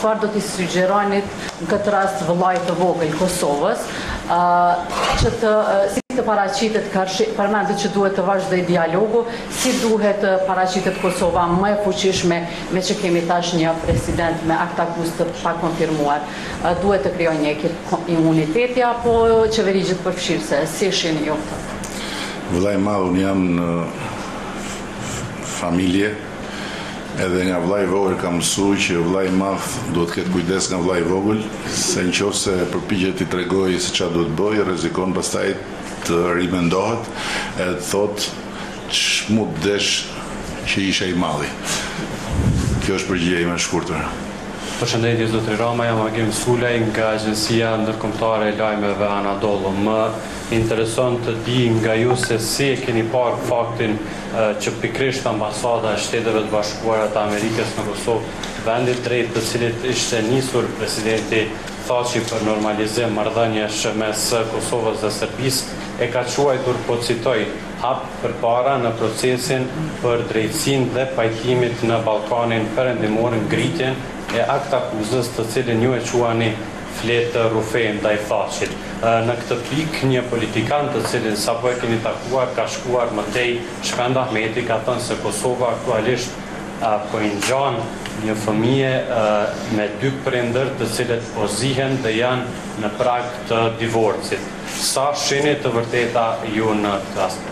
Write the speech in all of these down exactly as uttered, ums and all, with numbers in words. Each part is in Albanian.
çfarë do t'i sugjeronit në këtë rast vëllait të vogël Kosovës, që të si të paraqitet përmendet që duhet të vazhdoj dialogu, si duhet të paraqitet Kosova më e fuqishme, me që kemi tash një president me akt akuz të pakonfirmuar. Duhet të krijojë një ekip imuniteti apo qeverisë përfshirëse, si shihni ju këtë? Vëllai i madh, unë jam në familje, edhe nga vëllai i vogël kam mësuar që vëllai i madh duhet të ketë kujdes nga vëllai i vogël, se nëse përpiqet t'i tregojë se çfarë duhet bëjë, rrezikon pastaj të rimendohet e të thotë ç'mu desh që isha i madhi. Kjo është përgjigjja ime e shkurtër. Përshëndetje zotri Rama, jam Agim Sulej nga Agjencia Ndërkombëtare e Lajmeve Anadolu. Më intereson të di nga ju se si e keni parë faktin që pikrisht ambasada e Shteteve të Bashkuara të Amerikës në Kosovë, vendit drejt të cilit ishte nisur presidenti Thaçi për normalizim marrëdhëniesh mes Kosovës dhe Serbisë, e ka quajtur, po citoj, hap përpara në procesin për drejtësinë dhe pajtimit në Ballkanin Perëndimor, ngritjen e akt akuzës të cilin ju e quani fletë rufe ndaj Thaçit. Në këtë pikë, një politikan të cilin sapo e keni takuar ka shkuar më tej, Shpend Ahmeti, ka thënë se Kosova aktualisht po i ngjan një fëmijë me dy prindër të cilët po zihen dhe janë në prag të divorcit. Sa shihni të vërteta ju në këtë aspekt?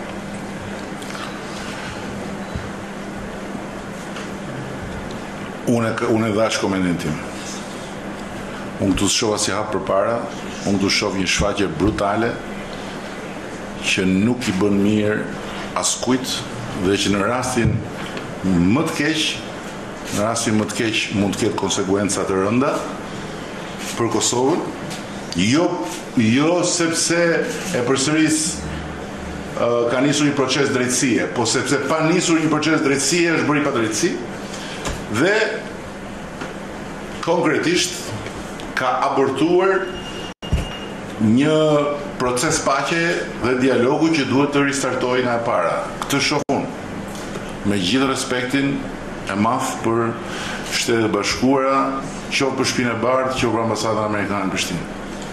Unë unë e dhash komentin tim. Unë të shoha si hap përpara, unë të shoh një shfaqje brutale që nuk i bën mirë askujt dhe që në rastin më të keq, në rastin më të keq mund të ketë konsekuenca të rënda për Kosovën, jo jo sepse e përsëris uh, ka nisur një proces drejtësie, po sepse pa nisur një proces drejtësie është bërë i padrejtësi dhe konkretisht ka abortuar një proces paqe dhe dialogu që duhet të ristartojë nga e para. Këtë shoh unë, me gjithë respektin e madh për Shtetet e Bashkuara, qoftë për Shtëpinë e Bardhë, qoftë për ambasadën amerikane në Prishtinë.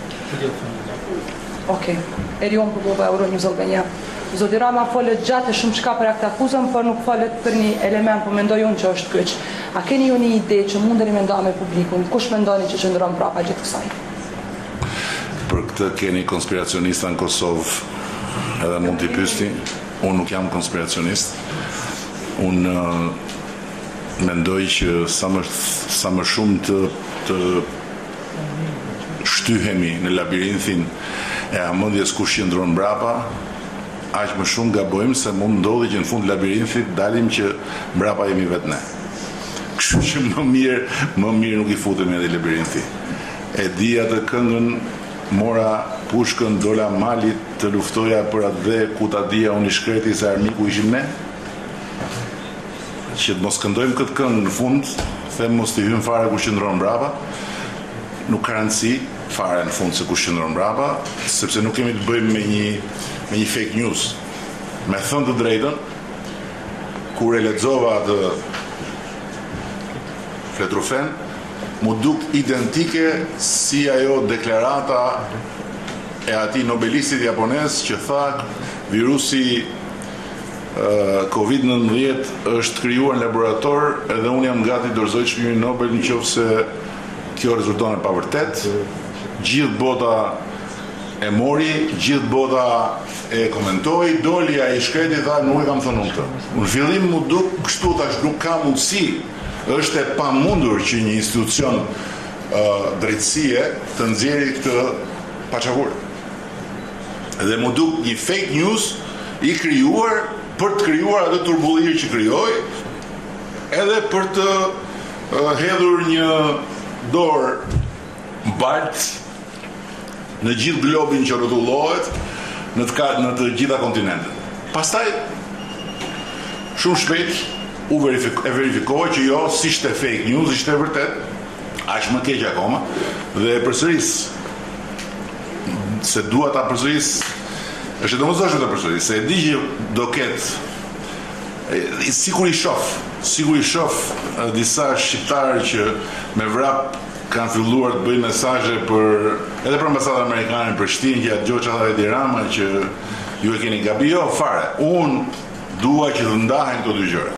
Okej, Erion Popova, Euronews Albania. Zoti Rama folët gjatë e shumë çka për akt akuzën, por nuk folët për një element, po mendoj unë që është kyç. A keni ju një ide që mundeni me nda me publikun? Kush mendoni që qëndron prapa gjithë kësaj? Për këtë keni konspiracionista në Kosovë, edhe mund t'i pyesni. Unë nuk jam konspiracionist. Unë uh, mendoj që sa më, sa më shumë të, të shtyhemi në labirinthin e hamendjes kush qëndron mbrapa, aq më shumë gabojmë se mund ndodhi që në fund labirinthit dalim që mbrapa jemi vetë ne. Kështu që më mirë, më mirë nuk i futemi edhe labirinthi. E di atë këngën, mora pushkën, dola malit, të luftoja për atë dhe ku ta dija unë i shkreti se armiku ishim ne. Që të mos këndojmë këtë këngë në fund, them mos t'i hymë fare ku qëndron mbrapa, nuk ka rëndësi fare në fund se ku qëndron mbrapa, sepse nuk kemi të bëjmë me një me një fake news. Me thënë të drejtën, kur e lexova atë fletrufen, mu duk identike si ajo deklarata e atij nobelistit japonez që tha virusi uh, kovid nëntëdhjetë është krijuar në laborator edhe unë jam gati dorëzoj çmimin Nobel nëse kjo rezulton e pavërtet. Gjithë bota e mori, gjithë bota e komentoi, doli ai i shkreti tha nuk e kam thënë unë këtë. Në fillim mu duk kështu tash nuk ka mundësi, është e pamundur që një institucion uh, drejtësie të nxjerrë këtë paçavur. Dhe mu duk një fake news i krijuar për të krijuar atë turbullim që krijoi, edhe për të uh, hedhur një dorë mbart në gjithë globin që rrotullohet, në të, në të gjitha kontinentet. Pastaj, shumë shpejt, u verifiko, e verifikohet që jo, si ishte fake news, ishte vërtet, aq më keq akoma, dhe e përsëris, se dua ta përsëris, është domosdoshme ta përsëris, se e di që do ketë E, sikur i shoh, sikur i shoh e, disa shqiptarë që me vrap kanë filluar të bëjnë mesazhe për edhe për ambasadën amerikane në Prishtinë, që atë Gjoça dhe Edi Rama që ju e keni gabi, jo fare. Unë dua që të ndahen këto dy gjëra.